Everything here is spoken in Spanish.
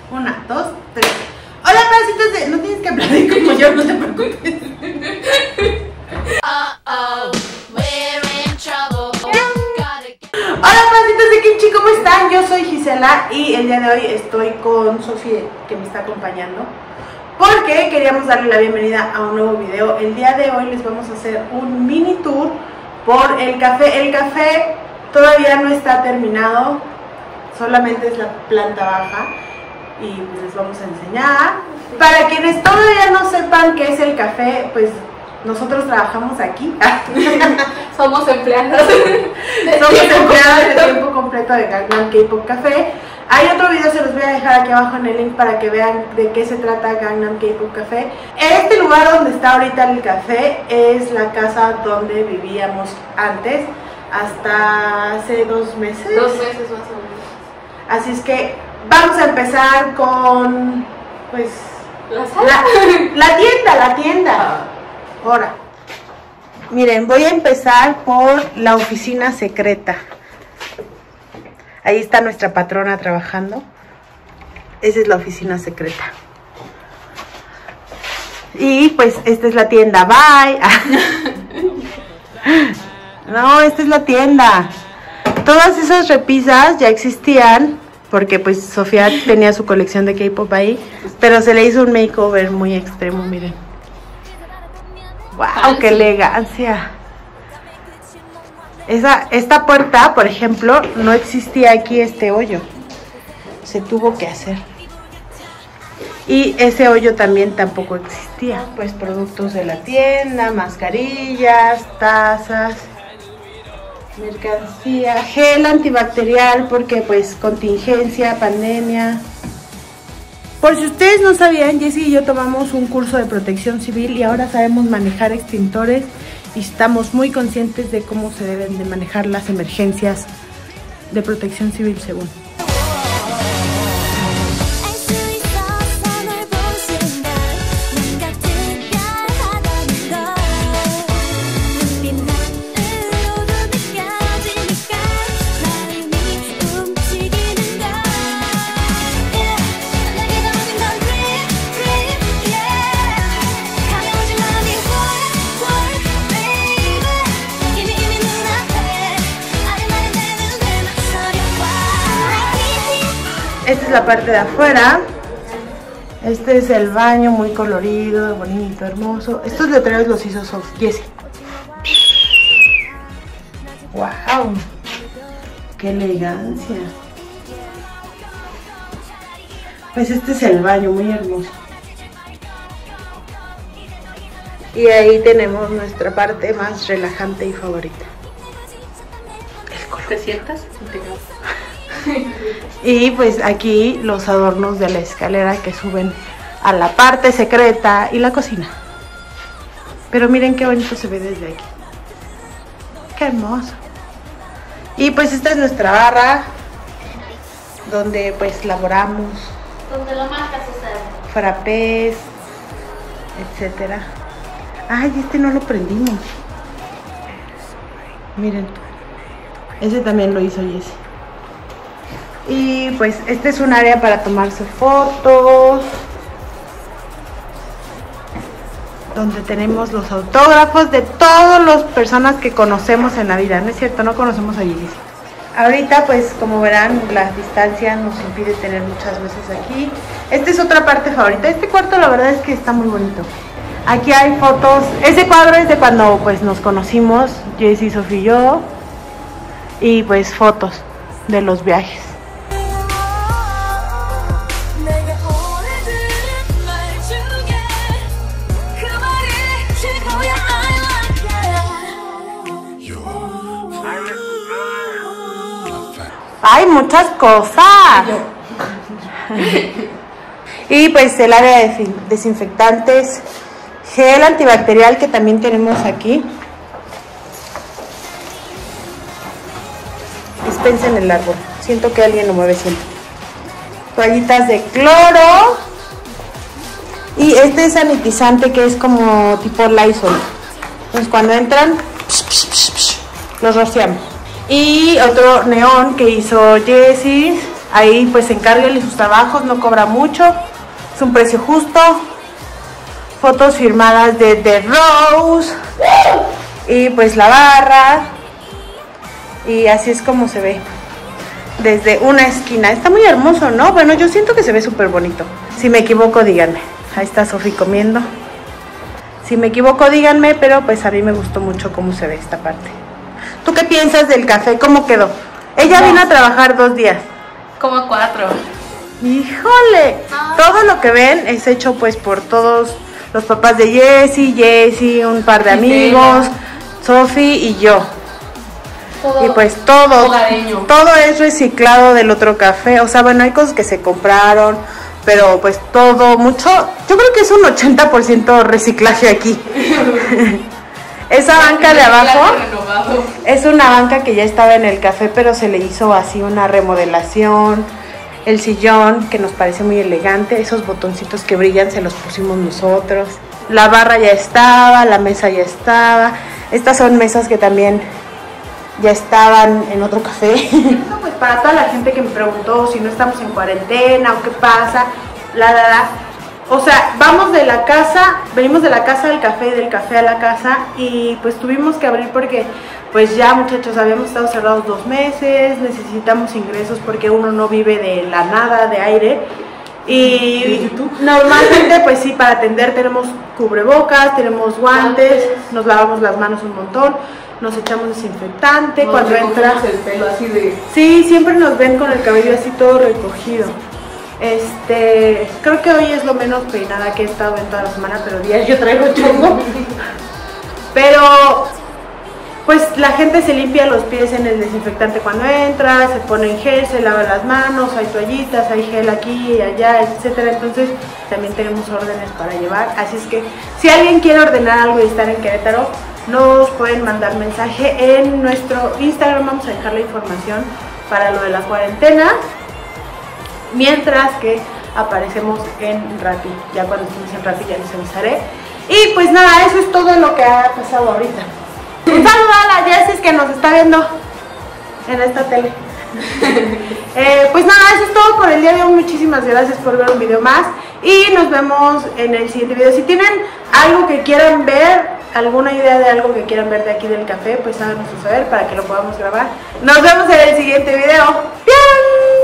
1, 2, 3. Hola, parásitos de... No tienes que aplaudir como yo, no te preocupes. Hola, parásitos de Kimchi, ¿cómo están? Yo soy Gisela y el día de hoy estoy con Sofía, que me está acompañando, porque queríamos darle la bienvenida a un nuevo video. El día de hoy les vamos a hacer un mini tour por el café. El café todavía no está terminado, solamente es la planta baja y pues les vamos a enseñar. Para quienes todavía no sepan qué es el café, pues nosotros trabajamos aquí. Somos empleados. Somos empleados de tiempo completo de Gangnam K-Pop Café. Hay otro video, se los voy a dejar aquí abajo en el link para que vean de qué se trata Gangnam K-Pop Café. Este lugar donde está ahorita el café es la casa donde vivíamos antes, hasta hace 2 meses. 2 meses más o menos. Así es que vamos a empezar con, pues, la tienda. Ahora, miren, voy a empezar por la oficina secreta. Ahí está nuestra patrona trabajando. Esa es la oficina secreta. Y pues esta es la tienda. Bye. No, esta es la tienda. Todas esas repisas ya existían porque pues Sofía tenía su colección de K-pop ahí, pero se le hizo un makeover muy extremo, miren. ¡Wow! ¡Qué elegancia! Esta puerta, por ejemplo, no existía aquí este hoyo. Se tuvo que hacer. Y ese hoyo también tampoco existía. Pues productos de la tienda, mascarillas, tazas, mercancía, gel antibacterial porque pues contingencia, pandemia. Por si ustedes no sabían, Jessie y yo tomamos un curso de protección civil y ahora sabemos manejar extintores y estamos muy conscientes de cómo se deben de manejar las emergencias de protección civil según. Esta es la parte de afuera. Este es el baño, muy colorido, bonito, hermoso. Estos letreros los hizo Jessie. ¡Wow! ¡Qué elegancia! Pues este es el baño, muy hermoso. Y ahí tenemos nuestra parte más relajante y favorita. El color. ¿Te sientas? Y pues aquí los adornos de la escalera que suben a la parte secreta y la cocina. Pero miren qué bonito se ve desde aquí. Qué hermoso. Y pues esta es nuestra barra donde pues laboramos. Donde la marca se sabe. Frappés, etcétera. Ay, este no lo prendimos. Miren. Ese también lo hizo Jessie. Y pues este es un área para tomarse fotos, donde tenemos los autógrafos de todas las personas que conocemos en la vida. No es cierto, no conocemos a Jessie. Ahorita pues como verán la distancia nos impide tener muchas veces aquí. Esta es otra parte favorita. Este cuarto la verdad es que está muy bonito. Aquí hay fotos. Ese cuadro es de cuando pues nos conocimos, Jessie, Sofía y yo. Y pues fotos de los viajes. ¡Hay muchas cosas! Y pues el área de desinfectantes, gel antibacterial que también tenemos aquí. Despensa en el árbol. Siento que alguien lo mueve siempre. Toallitas de cloro. Y este es sanitizante que es como tipo Lysol. Entonces cuando entran, los rociamos. Y otro neón que hizo Jessie Ahí pues encárguenle sus trabajos, no cobra mucho, es un precio justo. Fotos firmadas de The Rose y pues la barra, y así es como se ve desde una esquina. Está muy hermoso, ¿no? Bueno, yo siento que se ve súper bonito. Si me equivoco, díganme. Ahí está Sofi comiendo. Si me equivoco, díganme, pero pues a mí me gustó mucho cómo se ve esta parte. ¿Tú qué piensas del café? ¿Cómo quedó? Ella vino a trabajar 2 días. Como 4. ¡Híjole! Todo lo que ven es hecho pues por todos los papás de Jessy, un par de amigos, Sofi y yo. Todo Y pues todo hogareño. es reciclado del otro café. O sea, bueno, hay cosas que se compraron, pero pues todo, mucho, yo creo que es un 80% reciclaje aquí. Esa banca de abajo es una banca que ya estaba en el café, pero se le hizo así una remodelación. El sillón, que nos parece muy elegante, esos botoncitos que brillan se los pusimos nosotros. La barra ya estaba, la mesa ya estaba. Estas son mesas que también ya estaban en otro café. Eso pues para toda la gente que me preguntó si no estamos en cuarentena o qué pasa, o sea, vamos de la casa, venimos de la casa al café y del café a la casa, y pues tuvimos que abrir porque pues ya, muchachos, habíamos estado cerrados 2 meses, necesitamos ingresos porque uno no vive de la nada, de aire. Y normalmente pues sí, para atender tenemos cubrebocas, tenemos guantes, nos lavamos las manos un montón, nos echamos desinfectante cuando entras. El pelo así de... Sí, siempre nos ven con el cabello así todo recogido. Creo que hoy es lo menos peinada que he estado en toda la semana, pero diario traigo chongo. Pero pues la gente se limpia los pies en el desinfectante cuando entra, se pone en gel, se lava las manos, hay toallitas, hay gel aquí y allá, etcétera. Entonces también tenemos órdenes para llevar, así es que si alguien quiere ordenar algo y estar en Querétaro, nos pueden mandar mensaje en nuestro Instagram. Vamos a dejar la información para lo de la cuarentena, mientras que aparecemos en Rappi. Ya cuando estemos en Rappi ya les avisaré. Y pues nada, eso es todo lo que ha pasado ahorita. Un saludo a la Jessie que nos está viendo en esta tele. Pues nada, eso es todo por el día de hoy. Muchísimas gracias por ver un video más y nos vemos en el siguiente video. Si tienen algo que quieran ver, alguna idea de algo que quieran ver de aquí del café, pues háganoslo saber para que lo podamos grabar. Nos vemos en el siguiente video. ¡Bien!